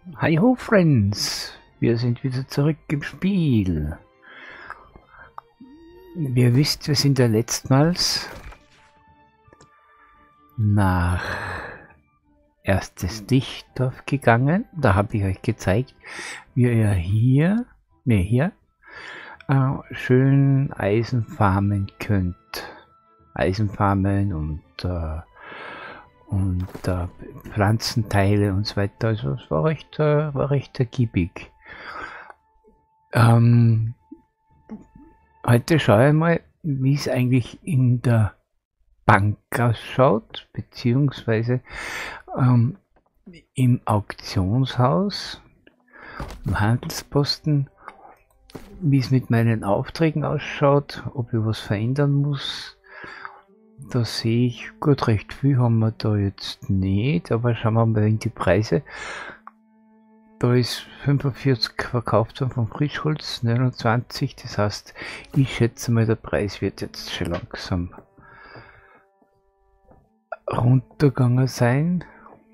Hi ho Friends, wir sind wieder zurück im Spiel. Wie ihr wisst, wir sind ja letztmals nach erstes Lichtdorf gegangen. Da habe ich euch gezeigt, wie ihr hier schön Eisen farmen könnt. Eisen farmen und Pflanzenteile und so weiter. Also es war recht ergiebig. Heute schaue ich mal, wie es eigentlich in der Bank ausschaut, beziehungsweise im Auktionshaus, im Handelsposten, wie es mit meinen Aufträgen ausschaut, ob ich was verändern muss. Da sehe ich, gut, recht viel haben wir da jetzt nicht, aber schauen wir mal in die Preise. Da ist 45 verkauft worden vom Frischholz, 29, das heißt, ich schätze mal, der Preis wird jetzt schon langsam runtergegangen sein.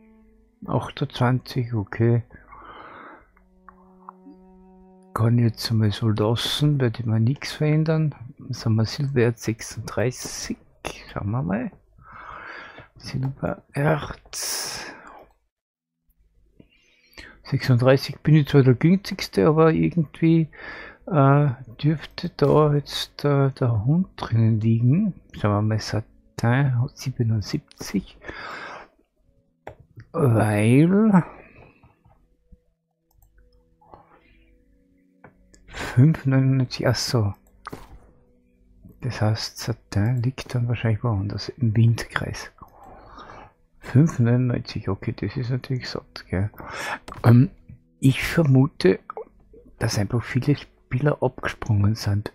28, okay. Kann ich jetzt mal so lassen, werde ich mal nichts verändern. Jetzt haben wir Silbererz 36. Schauen wir mal. Silbererz 36 bin ich zwar der günstigste, aber irgendwie dürfte da jetzt der Hund drinnen liegen. Schauen wir mal, Satin 77. Weil 5,99, achso. Das heißt, Satin liegt dann wahrscheinlich woanders, im Windkreis. 5,99, okay, das ist natürlich satt, gell. Ich vermute, dass einfach viele Spieler abgesprungen sind.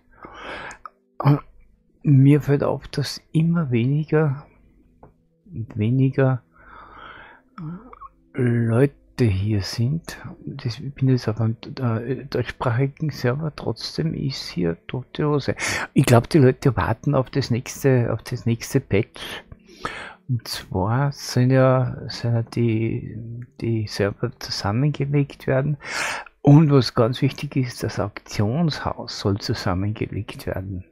Mir fällt auf, dass immer weniger Leute hier sind. Ich bin jetzt auf einem deutschsprachigen Server, trotzdem ist hier tote Hose. Ich glaube, die Leute warten auf das nächste Patch. Und zwar sind ja die Server zusammengelegt werden. Und was ganz wichtig ist, das Auktionshaus soll zusammengelegt werden.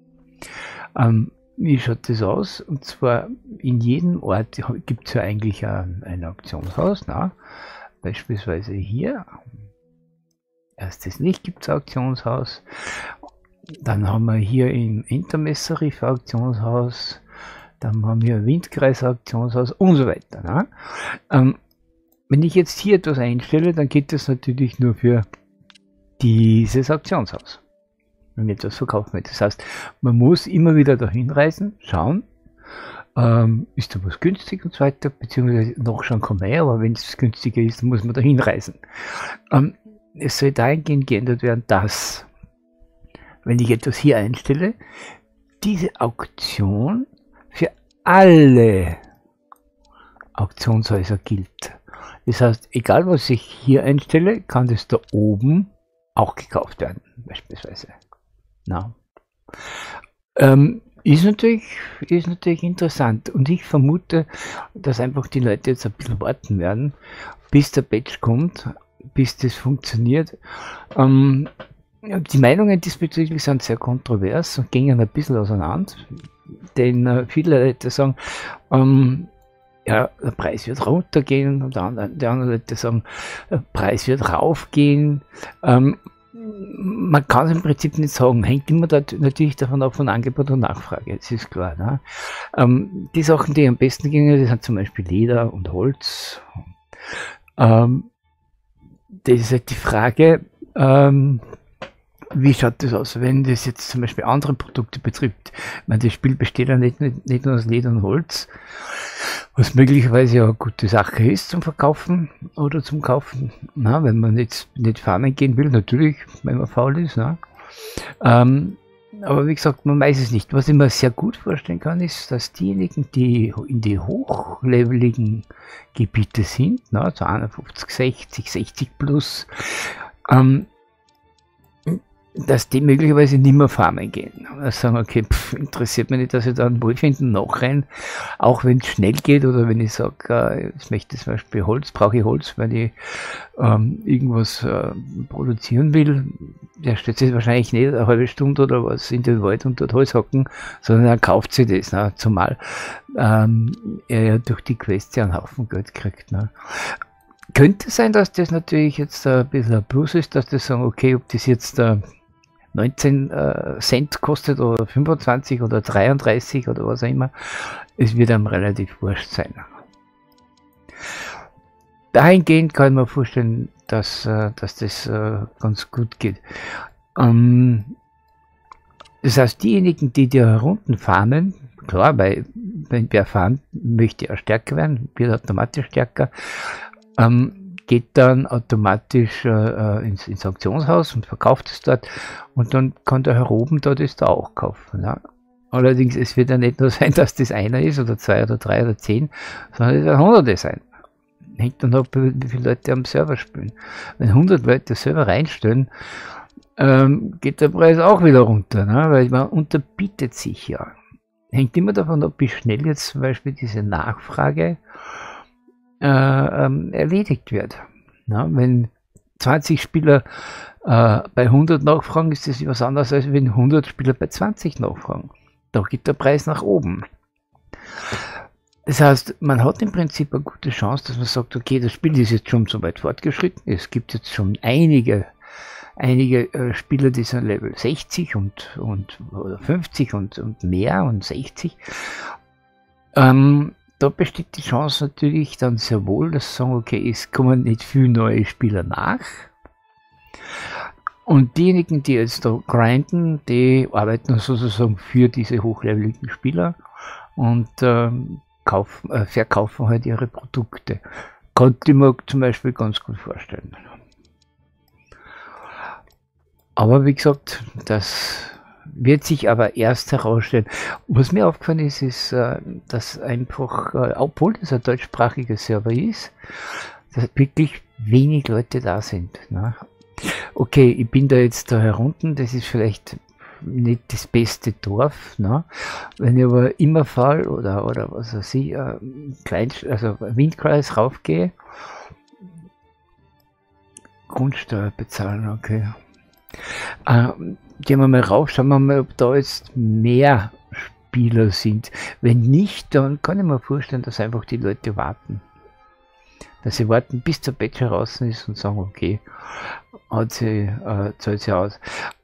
Wie schaut das aus? Und zwar in jedem Ort gibt es ja eigentlich ein Auktionshaus. Na? Beispielsweise hier. Erstes Licht gibt es Auktionshaus. Dann haben wir hier im Entermesserriff Auktionshaus. Dann haben wir Windkreis Auktionshaus und so weiter. Wenn ich jetzt hier etwas einstelle, dann geht das natürlich nur für dieses Auktionshaus. Wenn ich etwas verkaufen will. Das heißt, man muss immer wieder dahin reisen, schauen, ist da was günstig und so weiter, beziehungsweise nachschauen kann man ja, aber wenn es günstiger ist, dann muss man dahin reisen. Es soll dahingehend geändert werden, dass, wenn ich etwas hier einstelle, diese Auktion für alle Auktionshäuser gilt. Das heißt, egal was ich hier einstelle, kann das da oben auch gekauft werden, beispielsweise. Na. Ist natürlich interessant, und ich vermute, dass einfach die Leute jetzt ein bisschen warten werden, bis der Patch kommt, bis das funktioniert. Die Meinungen diesbezüglich sind sehr kontrovers und gehen ein bisschen auseinander, denn viele Leute sagen, ja, der Preis wird runtergehen, und die anderen Leute sagen, der Preis wird raufgehen. Man kann es im Prinzip nicht sagen, hängt immer natürlich davon ab, von Angebot und Nachfrage, das ist klar. Ne? Die Sachen, die am besten gingen, das sind zum Beispiel Leder und Holz. Das ist halt die Frage, wie schaut das aus, wenn das jetzt zum Beispiel andere Produkte betrifft? Ich meine, das Spiel besteht ja nicht nur aus Leder und Holz, was möglicherweise ja eine gute Sache ist zum Verkaufen oder zum Kaufen. Na, wenn man jetzt nicht farmen gehen will, natürlich, wenn man faul ist. Na. Aber wie gesagt, man weiß es nicht. Was ich mir sehr gut vorstellen kann, ist, dass diejenigen, die in die hochleveligen Gebiete sind, na, so 51, 60 plus, dass die möglicherweise nicht mehr farmen gehen. Und sagen, okay, interessiert mich nicht, dass ich da einen Wohlfinden nachrennen, auch wenn es schnell geht oder wenn ich sage, ich möchte zum Beispiel Holz, brauche ich Holz, wenn ich irgendwas produzieren will. Der stellt sich wahrscheinlich nicht eine halbe Stunde oder was in den Wald und dort Holz hocken, sondern er kauft sich das, ne? Zumal er ja durch die Quests ja einen Haufen Geld kriegt. Ne? Könnte sein, dass das natürlich jetzt ein bisschen ein Plus ist, dass das sagen, okay, ob das jetzt 19 Cent kostet oder 25 oder 33 oder was auch immer, es wird einem relativ wurscht sein. Dahingehend kann ich mir vorstellen, dass das ganz gut geht. Das heißt, diejenigen, die herunterfahren, klar, weil wenn wer fahren möchte, er stärker werden, wird automatisch stärker, geht dann automatisch ins Auktionshaus und verkauft es dort und dann kann der Herr oben da das da auch kaufen. Ja. Allerdings, es wird ja nicht nur sein, dass das einer ist oder 2 oder 3 oder 10, sondern es wird Hunderte sein. Hängt dann ab, wie viele Leute am Server spielen. Wenn 100 Leute Server reinstellen, geht der Preis auch wieder runter, ne? Weil man unterbietet sich ja. Hängt immer davon ab, wie schnell jetzt zum Beispiel diese Nachfrage erledigt wird. Na, wenn 20 Spieler bei 100 nachfragen, ist das was anderes, als wenn 100 Spieler bei 20 nachfragen. Da geht der Preis nach oben. Das heißt, man hat im Prinzip eine gute Chance, dass man sagt, okay, das Spiel ist jetzt schon so weit fortgeschritten, es gibt jetzt schon einige Spieler, die sind Level 60 oder 50 und mehr und 60. Da besteht die Chance natürlich dann sehr wohl, dass sie sagen, okay, es kommen nicht viele neue Spieler nach. Und diejenigen, die jetzt da grinden, die arbeiten sozusagen für diese hochleveligen Spieler und verkaufen halt ihre Produkte. Konnte ich mir zum Beispiel ganz gut vorstellen. Aber wie gesagt, das wird sich aber erst herausstellen. Was mir aufgefallen ist, ist, dass einfach, obwohl das ein deutschsprachiger Server ist, dass wirklich wenig Leute da sind. Ne? Okay, ich bin da jetzt da herunten, das ist vielleicht nicht das beste Dorf. Ne? Wenn ich aber immer fall oder was weiß ich, also Windkreis raufgehe, Grundsteuer bezahlen, okay. Gehen wir mal rauf, schauen wir mal, ob da jetzt mehr Spieler sind. Wenn nicht, dann kann ich mir vorstellen, dass einfach die Leute warten. Dass sie warten, bis der Patch heraus ist und sagen, okay, zahlt sie aus.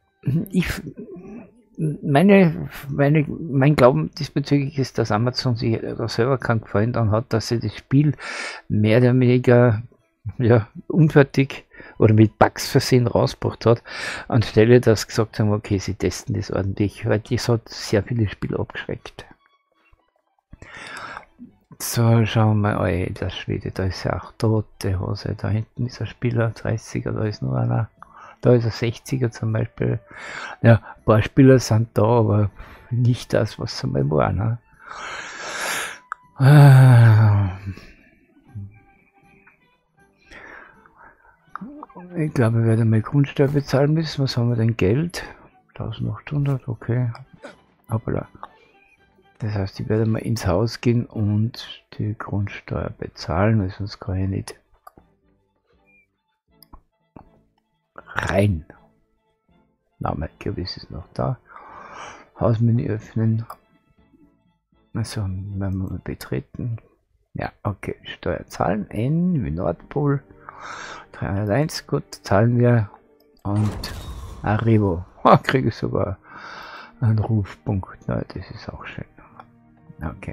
Mein Glauben diesbezüglich ist, dass Amazon sich da selber keinen Gefallen daran hat, dass sie das Spiel mehr oder weniger unfertig oder mit Bugs versehen rausgebracht hat, anstelle dass gesagt haben, okay, sie testen das ordentlich, weil das hat sehr viele Spiele abgeschreckt. So, schauen wir mal, der Schwede, da ist ja auch tote Hose, da hinten ist ein Spieler, 30er, da ist nur einer, da ist ein 60er zum Beispiel. Ja, ein paar Spieler sind da, aber nicht das, was sie mal waren. Ne? Ich glaube, wir werden mal Grundsteuer bezahlen müssen. Was haben wir denn? Geld? 1800, okay. Hoppala. Das heißt, ich werde mal ins Haus gehen und die Grundsteuer bezahlen, weil sonst kann ich nicht rein. Na, mein Kürbis ist noch da. Hausmenü öffnen. Also, wenn wir mal betreten. Ja, okay. Steuer zahlen. N wie Nordpol. 301, gut, zahlen wir. Und Arrivo. Kriege ich sogar einen Rufpunkt. Na, das ist auch schön. Okay.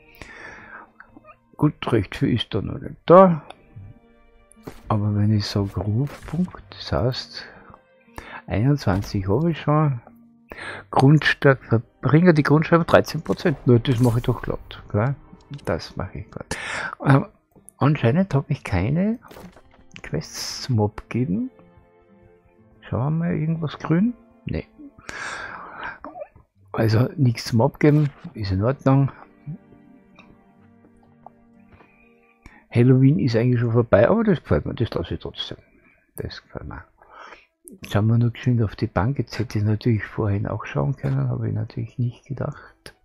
Gut, recht viel ist da noch nicht da. Aber wenn ich sage Rufpunkt, das heißt 21 habe ich schon. Grundsteuer, Verbringer die Grundsteuer 13%. Nur das mache ich doch glatt. Klar? Das mache ich glatt. Anscheinend habe ich keine Quests zum Abgeben. Schauen wir mal, irgendwas grün? Nee. Also nichts zum Abgeben, ist in Ordnung. Halloween ist eigentlich schon vorbei, aber das gefällt mir, das lasse ich trotzdem. Das gefällt mir. Schauen wir nur geschwind auf die Bank. Jetzt hätte ich natürlich vorhin auch schauen können, habe ich natürlich nicht gedacht.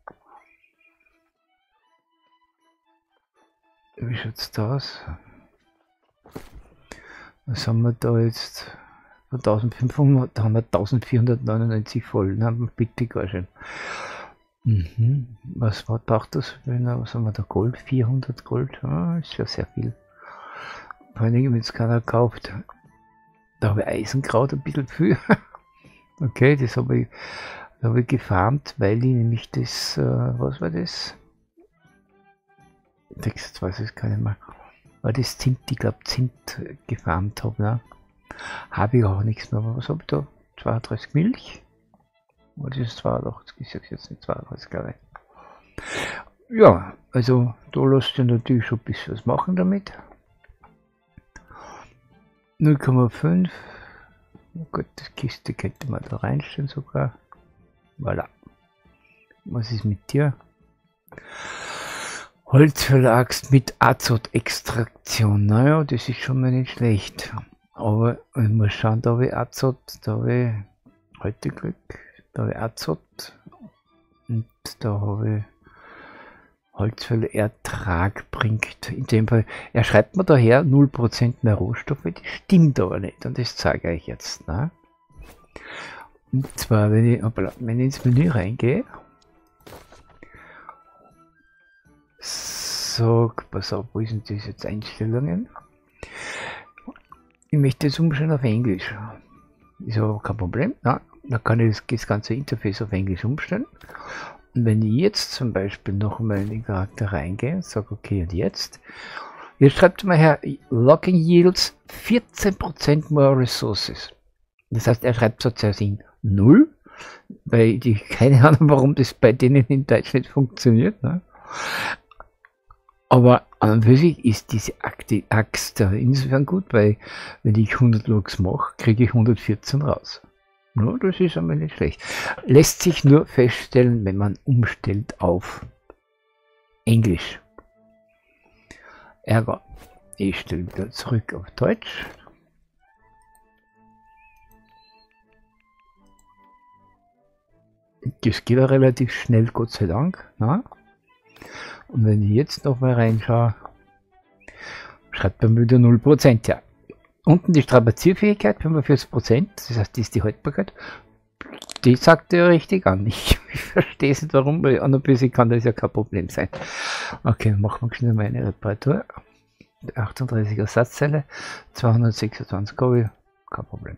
Wie schaut es da aus? Was haben wir da jetzt? Von 1500, da haben wir 1499 voll. Na, bitte gar schön. Was braucht das? Was haben wir da? Gold? 400 Gold? Ah, ist ja sehr viel. Vor allem, wenn es keiner kauft. Da habe ich Eisenkraut ein bisschen viel. Okay, das habe ich gefarmt, weil ich nämlich das, was war das? Text weiß ich gar nicht mehr. War das Zimt, ich glaube Zimt gefarmt habe, ne? Habe ich auch nichts mehr. Aber was habe ich da? 32 Milch? Oder ist es 82? Ich sage jetzt nicht 32, glaube ich. Ja, also da lässt sich natürlich schon ein bisschen was machen damit. 0,5. Oh Gott, das Kiste könnte man da reinstellen sogar. Voilà. Was ist mit dir? Holzverlagst mit Azotextraktion. Naja, das ist schon mal nicht schlecht. Aber ich muss schauen, da habe ich Azot, da habe ich heute Glück, da habe ich Azot und da habe ich Holzfällertrag bringt. In dem Fall, er schreibt mir daher 0% mehr Rohstoffe, das stimmt aber nicht und das zeige ich jetzt. Ne? Und zwar, wenn ich ins Menü reingehe, so, pass auf, wo sind das jetzt Einstellungen? Ich möchte jetzt umstellen auf Englisch. Ist aber kein Problem. Na, da kann ich das ganze Interface auf Englisch umstellen. Und wenn ich jetzt zum Beispiel noch mal in den Charakter reingehe und sage, okay, und jetzt schreibt mal her, Logging Yields 14% more resources. Das heißt, er schreibt sozusagen 0, weil ich keine Ahnung, warum das bei denen in Deutsch nicht funktioniert. Ne? Aber an und für sich ist diese Axt da insofern gut, weil wenn ich 100 Logs mache, kriege ich 114 raus. Ja, das ist einmal nicht schlecht. Lässt sich nur feststellen, wenn man umstellt auf Englisch. Ärger. Ich stelle wieder zurück auf Deutsch. Das geht auch relativ schnell, Gott sei Dank. Na? Und wenn ich jetzt noch mal reinschaue, schreibt er wieder 0%. Ja. Unten die Strapazierfähigkeit 45%, das heißt, die ist die Haltbarkeit. Die sagt er richtig an. Ich verstehe es nicht warum, weil an und für sich kann das ja kein Problem sein. Okay, dann machen wir schnell mal eine Reparatur. 38 Ersatzteile, 226 Kabel, kein Problem.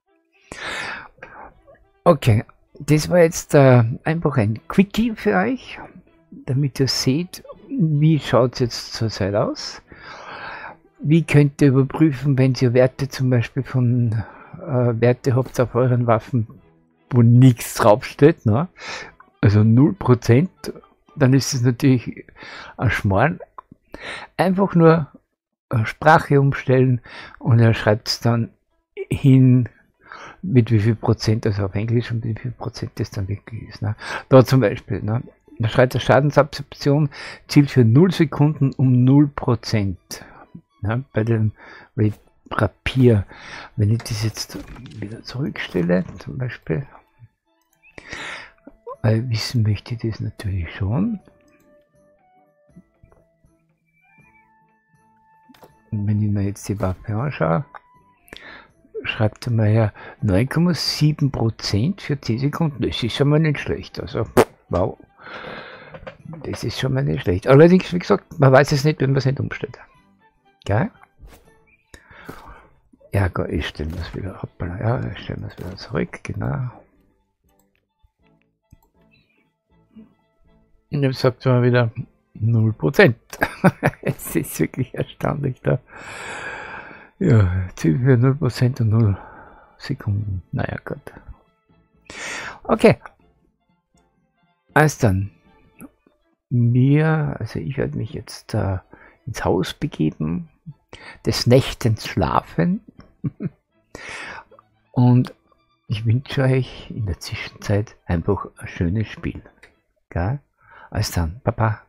Okay, das war jetzt einfach ein Quickie für euch, damit ihr seht, wie schaut es jetzt zurzeit aus. Wie könnt ihr überprüfen, wenn ihr Werte zum Beispiel von Werte habt auf euren Waffen, wo nichts draufsteht, ne? Also 0%, dann ist es natürlich ein Schmarrn. Einfach nur Sprache umstellen und er schreibt es dann hin, mit wie viel Prozent, also auf Englisch und wie viel Prozent das dann wirklich ist. Ne? Da zum Beispiel, ne? Da schreibt der Schadensabsorption zielt für 0 Sekunden um 0%. Ne? Bei dem Rapier, wenn ich das jetzt wieder zurückstelle, zum Beispiel, weil wissen möchte ich das natürlich schon. Und wenn ich mir jetzt die Waffe anschaue, schreibt er mal her 9,7% für 10 Sekunden. Das ist schon mal nicht schlecht. Also, wow. Das ist schon mal nicht schlecht. Allerdings, wie gesagt, man weiß es nicht, wenn man es nicht umstellt. Geil? Ja, ich stelle das wieder. Hoppala, ja, ich stelle das wieder zurück, genau. Und jetzt sagt man wieder 0%. Es ist wirklich erstaunlich da. Ja, Ziel für 0% und 0 Sekunden. Naja, Gott. Okay. Also dann. Also ich werde mich jetzt ins Haus begeben, des Nächtens schlafen. Und ich wünsche euch in der Zwischenzeit einfach ein schönes Spiel. Gell? Also dann, Baba.